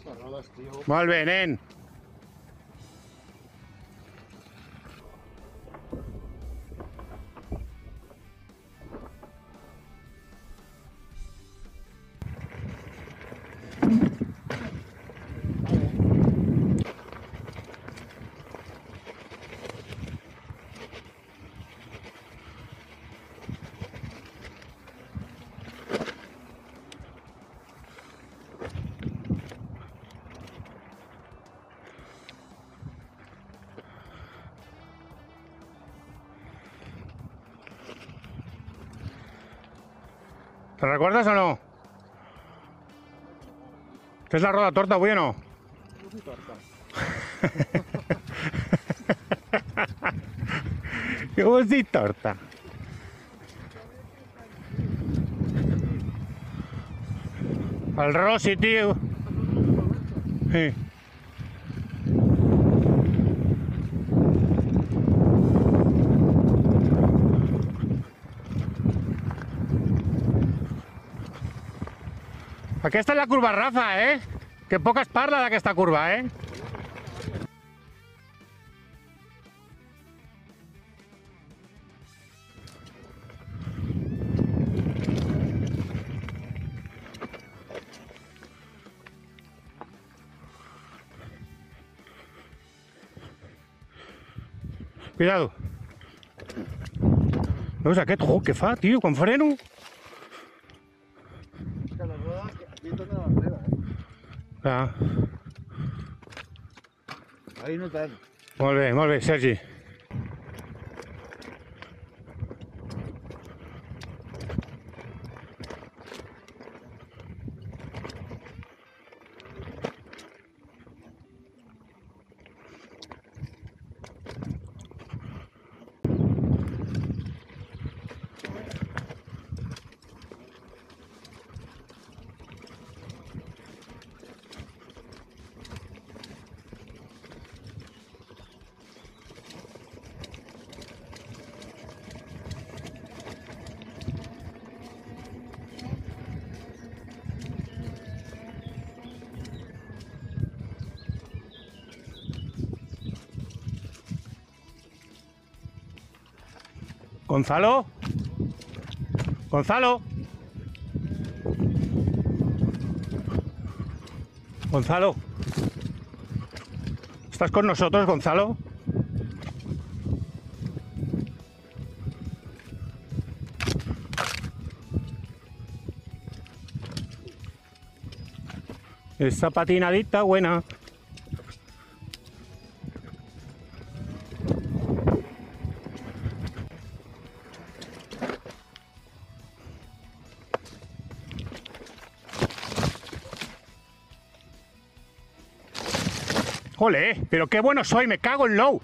Molt bé, nen. ¿Te recuerdas o no? ¿Fes la roda torta avui o no? No vull torta. Què vols dir torta? El Rossi, tio. Sí. Aquesta és la curva Rafa, Que poc es parla d'aquesta curva, Cuidado. Veus aquest? Què fa, tio, quan freno? Que la roda aquí torna a l'enrere, Ah. Ahí no tant. Molt bé, Sergi. Gonzalo. Gonzalo. Gonzalo. ¿Estás con nosotros, Gonzalo? Esa patinadita buena. ¡Jole! ¡Pero qué bueno soy! ¡Me cago en low!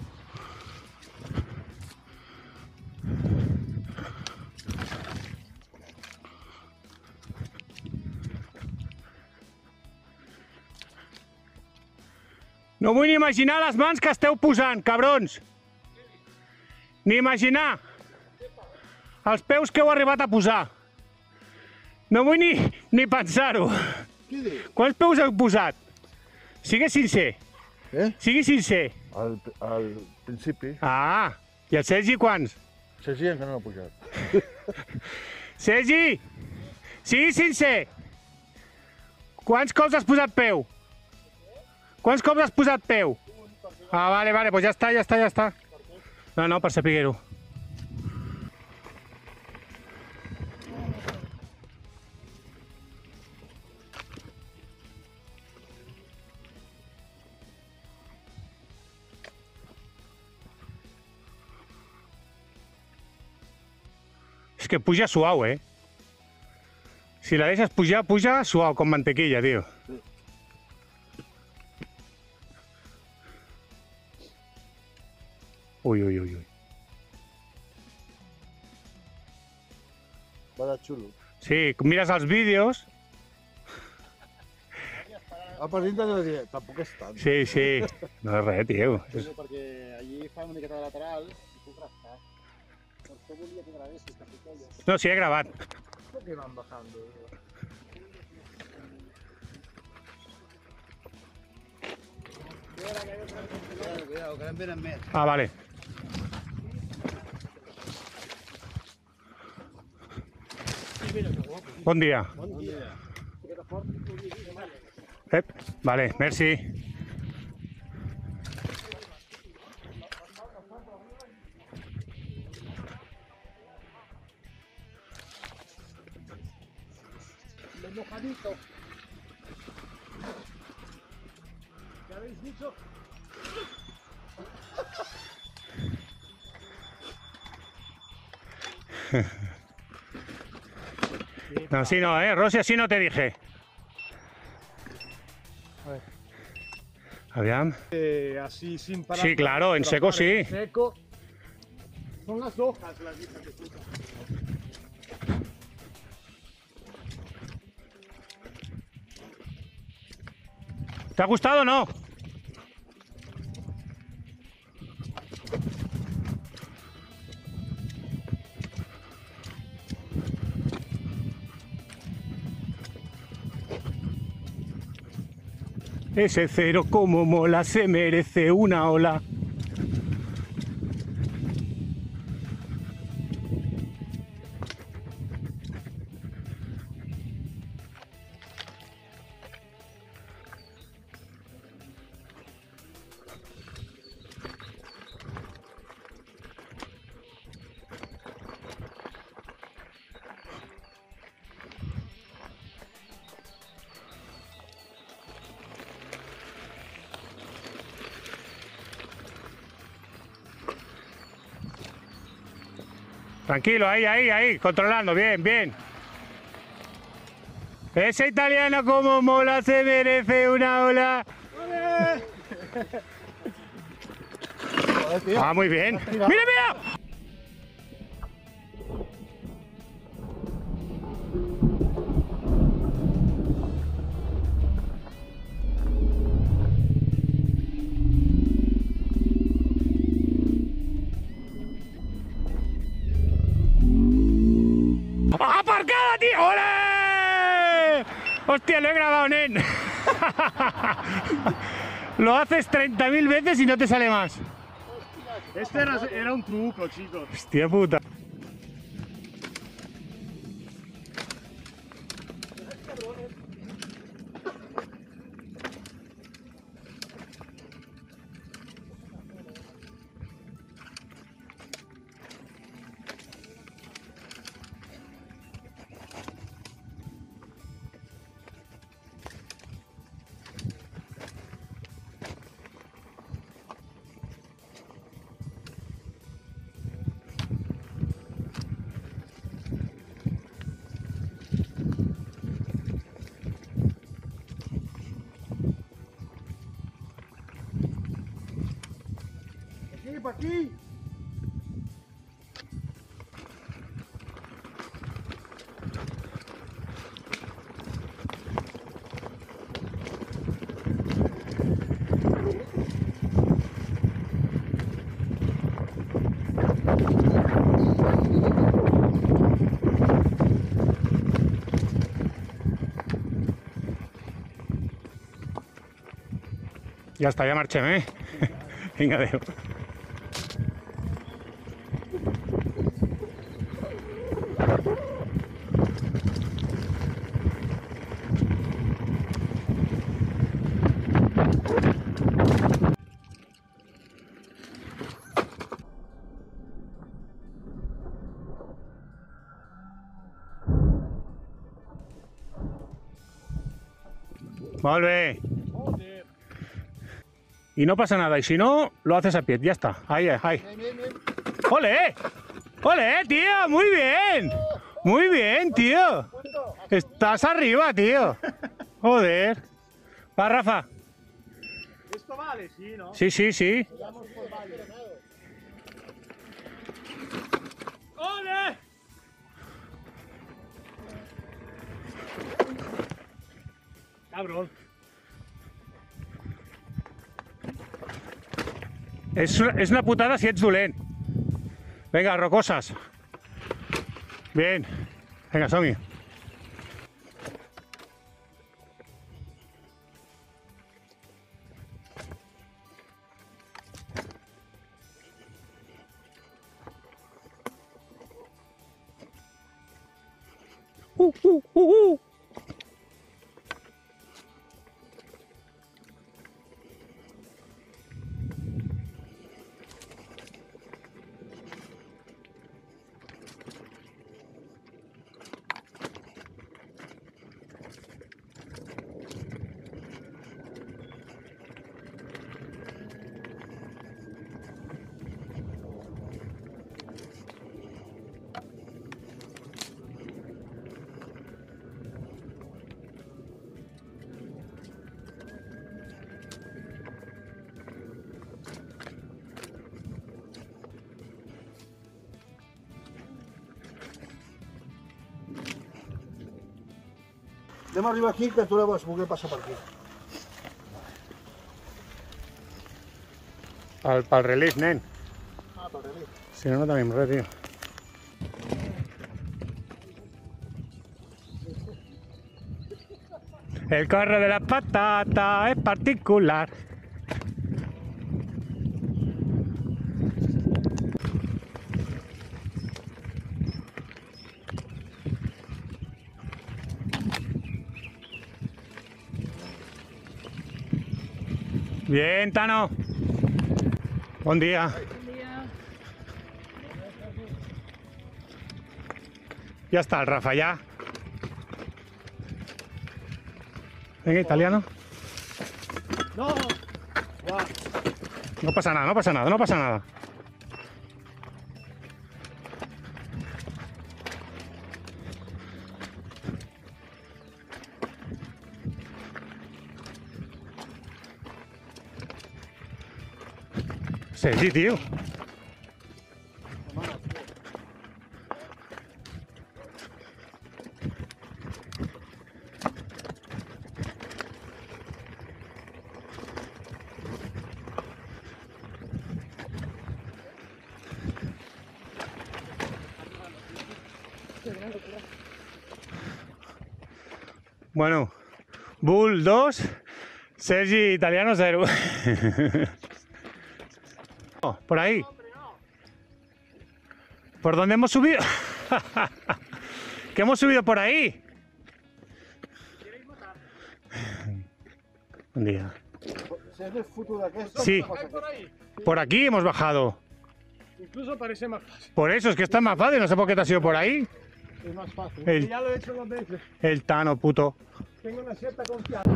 No vull ni imaginar les mans que esteu posant, cabrons! Ni imaginar els peus que heu arribat a posar. No vull ni pensar-ho. Quants peus heu posat? Sigue sincer. Sigui sincer. Al principi. Ah, i el Sergi quants? Sergi encara no ha pujat. Sergi, sigui sincer. Quants cops has posat peu? Quants cops has posat peu? Ah, vale, pues ja està. No, per saber-ho. És que puja suau, Si la deixes pujar, puja suau, com mantequilla, tio. Ui. Va de xulo. Sí, mires els vídeos. Per dintre no diré, tampoc és tant. Sí. No és res, tio. Perquè allí fa una miqueta de lateral i puc rascar. Per això volia que gravessis capitellos. No, sí, he gravat. ¿Por qué van bajando? Cuidado, que ara en venen més. Ah, vale. Bon dia. Bon dia. Vale, merci. Mojadito. ¿Ya habéis dicho? No, así no, Rosy, así no te dije. A ver. Aviam. Así sin parar. Sí, claro, en seco sí. En seco. Son las hojas las hijas de puta. ¿Te ha gustado o no? Ese cero como mola, se merece una ola. Tranquilo, ahí, controlando, bien, bien. Ese italiano como mola se merece una ola. Ah, muy bien. ¡Mira, mira! ¡Aparcada, tío! ¡Ole! Hostia, lo he grabado, nen. Lo haces 30.000 veces y no te sale más. Este era un truco, chicos. Hostia puta. Aquí, para aquí. Ya está, ya marché, ¿eh? Venga, adeu. Molt bé. Joder. Y no pasa nada, y si no, lo haces a pie, ya está. Ahí, ahí. ¡Ole! ¡Ole, tío! ¡Muy bien! ¡Muy bien, tío! Estás arriba, tío. Joder. Va, Rafa. Esto vale, sí, ¿no? Sí, sí, sí. Vamos por varios. ¡Ole! Cabrón. És una putada si ets dolent. Venga, rocosas. Bien. Venga, som-hi. Anem a arribar aquí, que tu la vas voler passar per aquí. Pel relief, nen. Ah, pel relief. Si no, no tenim res, tio. El corro de la patata es particular. Bien, Tano. Buen día. Ya está el Rafa, ya. Venga, italiano. No! Va. No pasa nada, no pasa nada, no pasa nada. Sí, tío. Bueno, Bull 2, Sergi Italiano 0. Oh, por ahí. ¿Por dónde hemos subido? ¿Qué hemos subido por ahí? Buen día. Si es el futuro d'aquest... Sí. Por aquí hemos bajado. Incluso parece más fácil. Por eso, es que está más fácil, no sé por qué te has ido por ahí. Es más fácil. El, Ya lo he hecho 2 veces. el Tano, puto. Tengo una cierta confianza.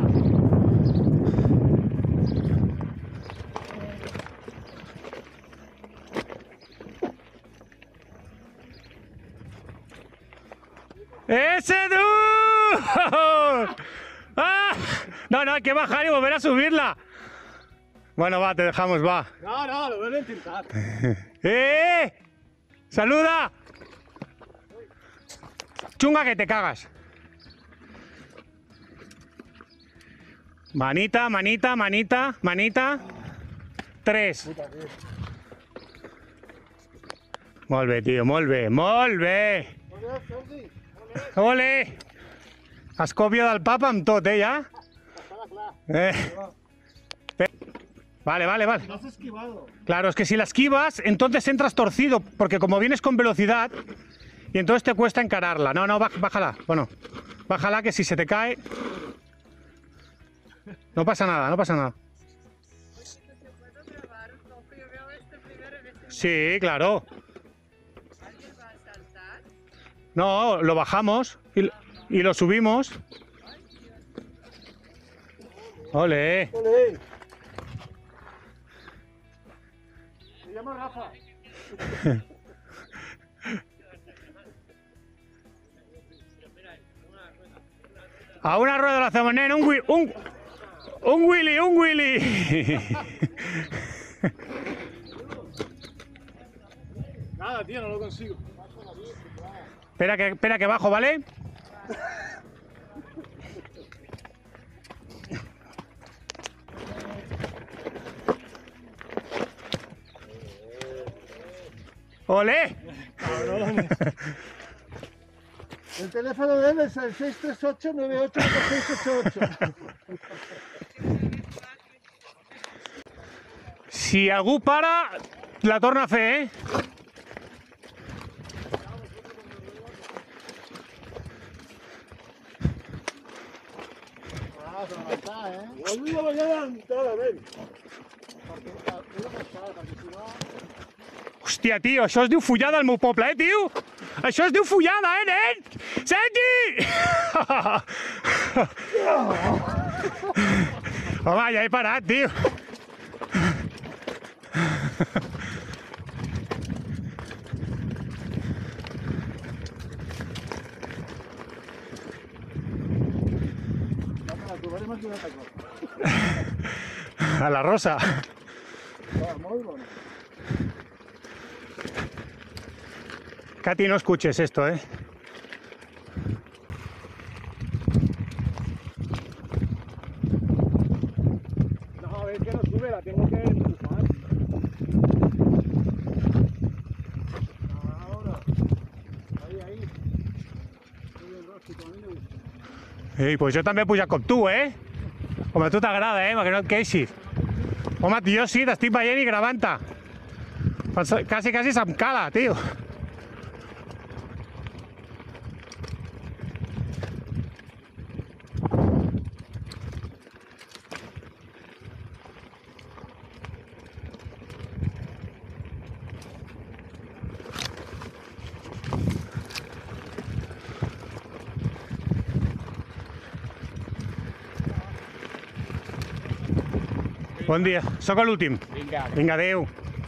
¡Ese tú! ¡Ah! No, no, hay que bajar y volver a subirla. Bueno, va, te dejamos, va. No, lo voy a intentar. ¡Eh! ¡Saluda! Chunga que te cagas. Manita, manita, manita, manita. 3. Molt bé, tío, molt bé, molt bé. Ole! Escòpia del papa amb tot, ja? Vale, vale, vale. Lo has esquivado. Claro, es que si la esquivas, entonces entras torcido, porque como vienes con velocidad, y entonces te cuesta encararla. No, no, bájala. Bueno, bájala que si se te cae... No pasa nada, no pasa nada. Sí, claro. No, lo bajamos y lo subimos. ¡Ole! Ole. Me llamo Rafa. A una rueda lo hacemos, nen, un Willy, un Willy. Nada, tío, no lo consigo. Espera que bajo, ¿vale? ¡Ole! El teléfono de él es el 638-984688. Si algú para, la torna a fer, vas a levantar, eh? Avui la mañana entrada, ven. Perquè una pescada, perquè si no... Hòstia, tio, això es diu follada al meu poble, tio? Això es diu follada, nen? Sergi! Home, ja he parat, tio. Trobarem aquí una altra cosa. A la Rosa. Molt bona. Katy, no escuches esto, ¿eh? No, es que no sube, la tengo que empujar. Ahora. Ahí. Muy bien, Rossi, como a mí me gusta. Ei, pues jo també he pujat com tu, eh? Com a tu t'agrada, perquè no et queixis. Home, jo sí, t'estic veient i gravant-te. Quasi se'm cala, tio. Bon dia. Soc l'últim. Vinga. Vinga, adéu.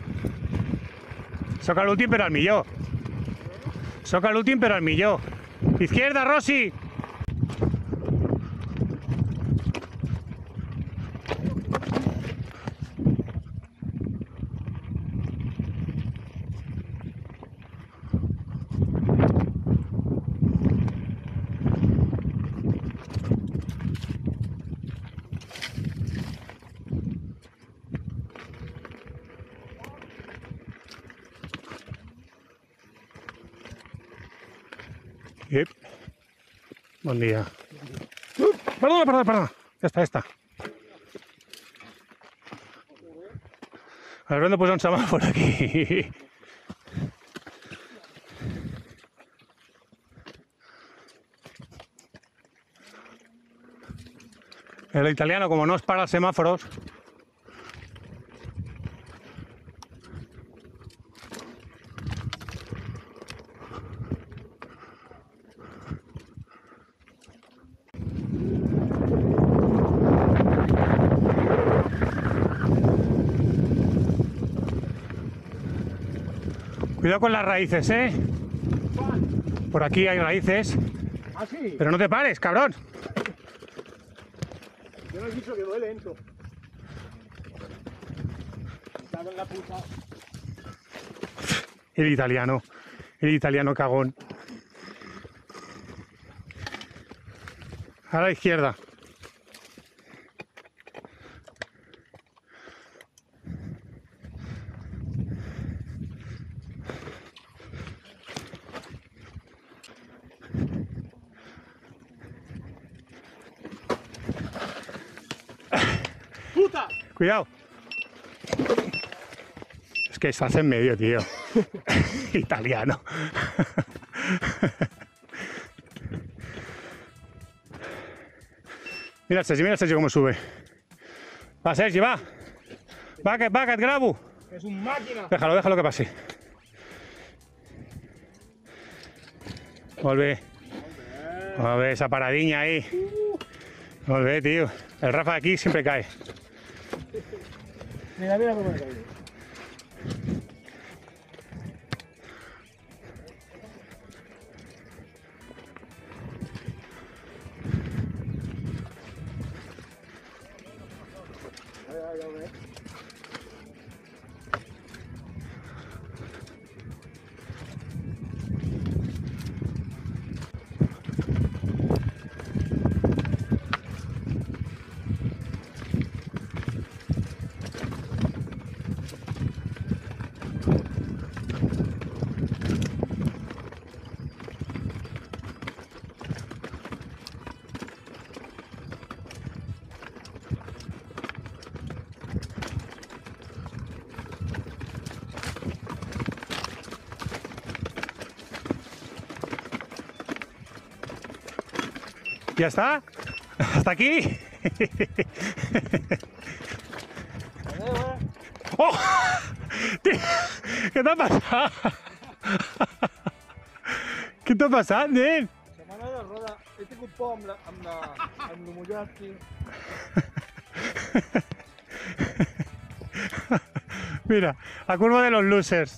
Soc l'últim, però el millor. Soc l'últim, però el millor. Izquierda, Rossi! Yep. Bon dia. Perdona. Ja està. Haurem de posar un semàfor aquí. El italiano, como no os para los semáforos, cuidado con las raíces, ¿eh? Por aquí hay raíces. ¿Ah, sí? Pero no te pares, cabrón. Yo no he dicho que voy lento. Cago en la puta. El italiano cagón. A la izquierda. ¡Puta! Cuidado. Es que estás en medio, tío. Italiano. Mira Sergi cómo sube. Va, Sergi, va. Va, que et grabo. Es un máquina. Déjalo que pase. Molt bé, esa paradiña ahí. Molt bé, tío. El Rafa de aquí siempre cae. Mira cómo me he caído. ¿Ya está? ¿Hasta aquí? Adéu, Oh! Tio, què t'ha passat? Què t'ha passat, nen? Se m'ha anat la roda. He tingut por amb l'homollat, tio. Mira, la curva de los losers.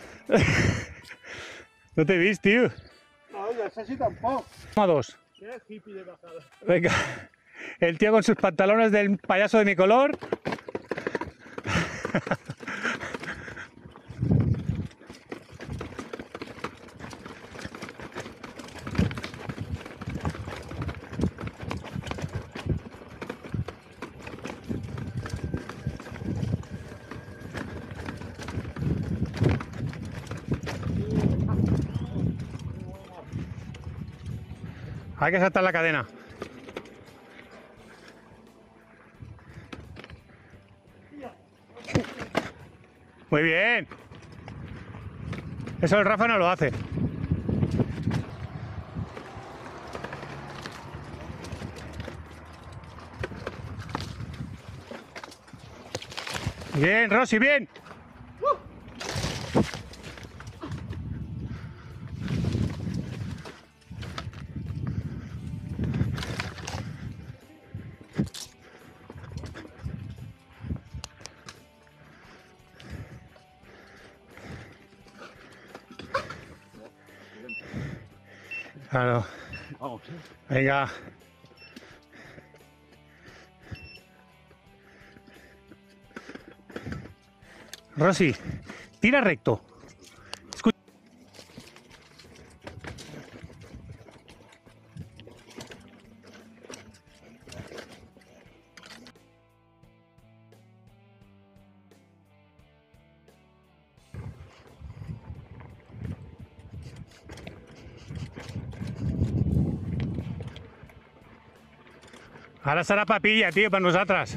No te he visto, tío. No, ya sé si tampoco. Toma dos. Qué hippie de bajada. Venga. El tío con sus pantalones del payaso de mi color. Hay que saltar la cadena. Muy bien. Eso el Rafa no lo hace. Bien, Rosy, bien. Claro. Vamos, Venga. Rosy, tira recto. Escucha. Ara serà papilla, tio, per nosaltres.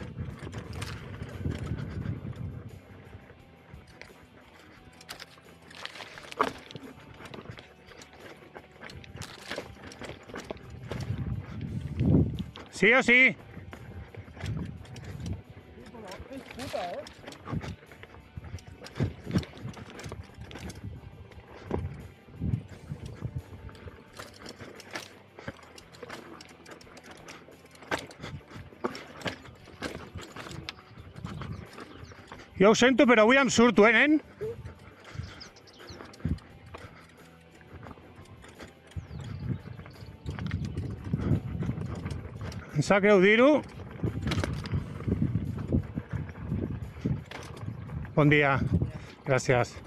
Sí o sí. es puta, ¿eh? Jo ho sento, però avui em surto, nen? Em sap greu dir-ho. Bon dia. Gràcies.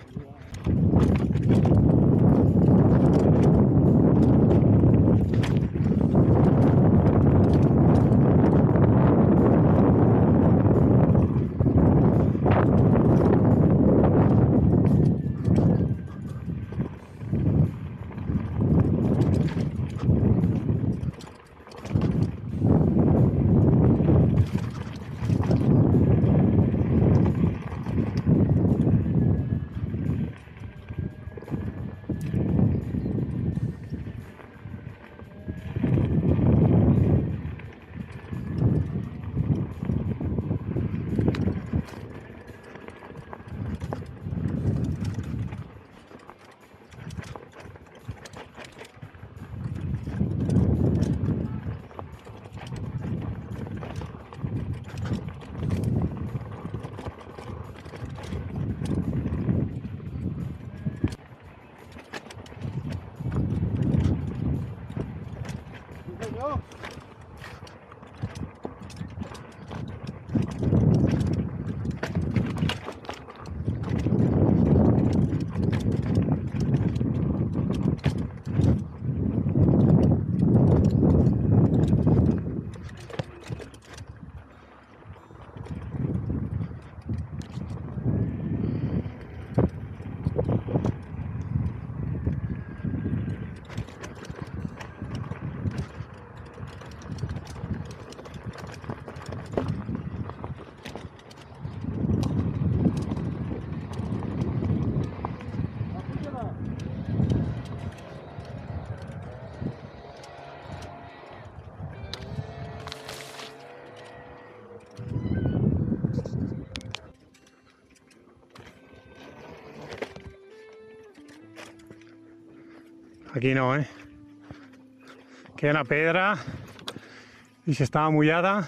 Aquí no, ¿eh? Que hi ha una pedra i si estava mullada...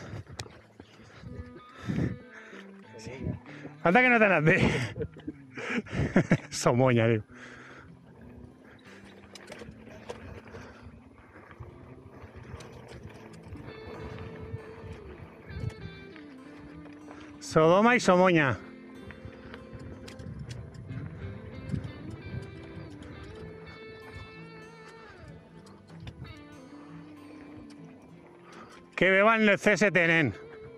Anda que no t'ha anat bé. Somonya, diu. Sodoma i Somonya. Que beban el CST, nen.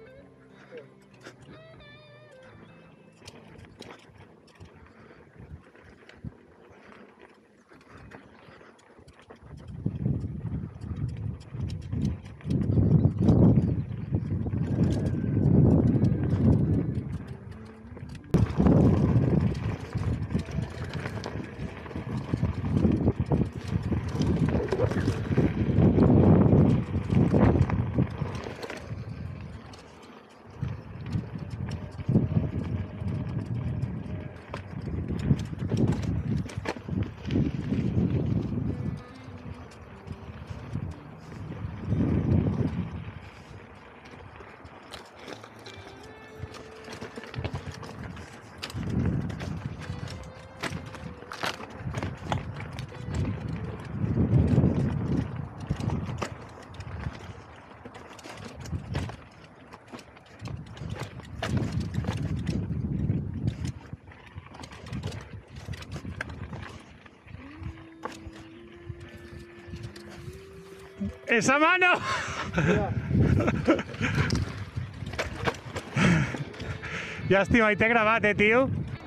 ¡Esa mano! Llàstima, i t'he gravat, tio?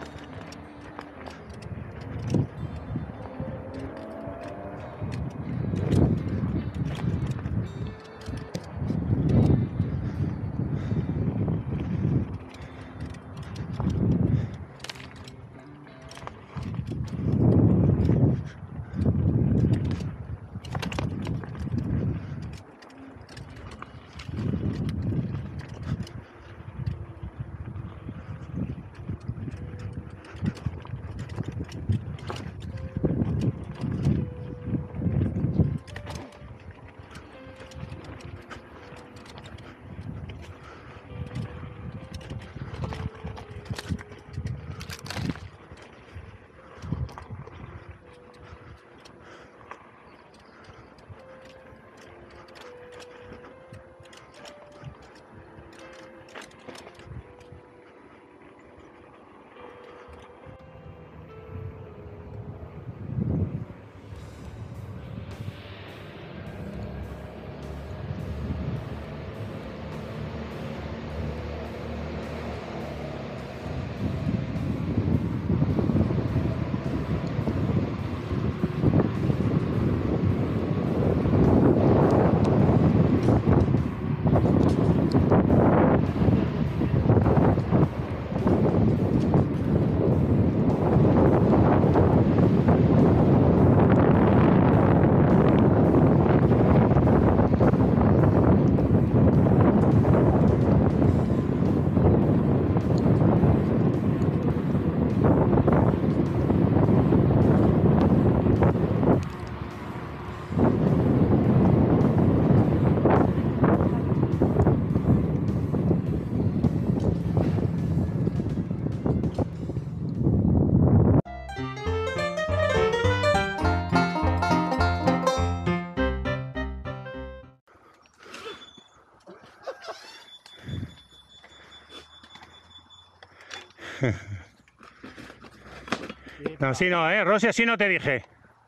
No, así no, Rosy, así no te dije.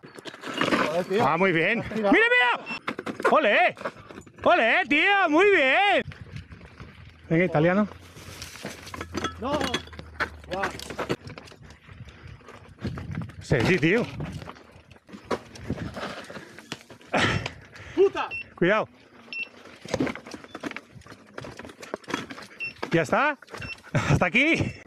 Joder, tío. Ah, muy bien. ¡Mira, mira! ¡Ole! ¡Ole, tío! ¡Muy bien! Venga, italiano. No. Guau. Sí, tío. ¡Puta! Cuidado. ¿Ya está? ¿Hasta aquí?